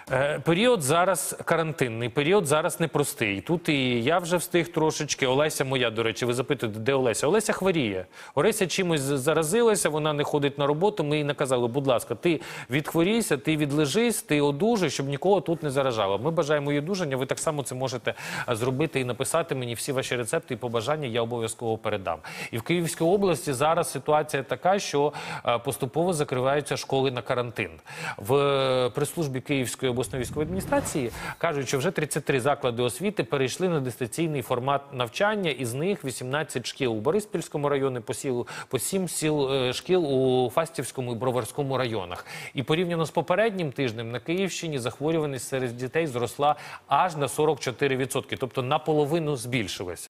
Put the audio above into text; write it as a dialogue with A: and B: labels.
A: Період зараз карантинний, період зараз непростий. Тут і я вже встиг трошечки. Олеся моя, до речі, ви запитуєте, де Олеся? Олеся хворіє. Олеся чимось заразилася, вона не ходить на роботу. Ми їй наказали, будь ласка, ти відхворійся, ти відлежись, ти одужуй, щоб нікого тут не заражало. Ми бажаємо їй одужання, ви так само це можете зробити і написати мені всі ваші рецепти і побажання, я обов'язково передам. І в Київській області зараз ситуація така, що поступово закриваються школи на карантин. В прес-службі Київської обласної військової адміністрації кажуть, що вже 33 заклади освіти перейшли на дистанційний формат навчання, із них 18 шкіл у Бориспільському районі, по 7 шкіл у Фастівському і Броварському районах. І порівняно з попереднім тижнем на Київщині захворюваність серед дітей зросла аж на 44%, тобто наполовину збільшилась.